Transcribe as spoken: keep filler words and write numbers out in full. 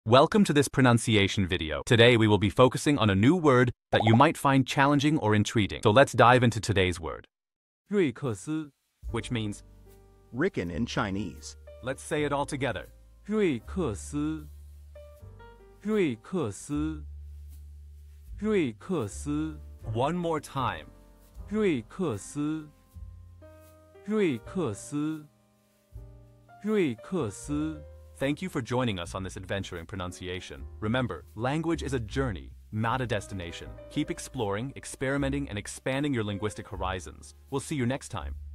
Welcome to this pronunciation video. Today we will be focusing on a new word that you might find challenging or intriguing. So let's dive into today's word. 瑞克斯 Which means, Rickn in Chinese. let's say it all together. 瑞克斯瑞克斯瑞克斯 One more time. 瑞克斯瑞克斯瑞克斯 Thank you for joining us on this adventure in pronunciation. Remember, language is a journey, not a destination. Keep exploring, experimenting, and expanding your linguistic horizons. We'll see you next time.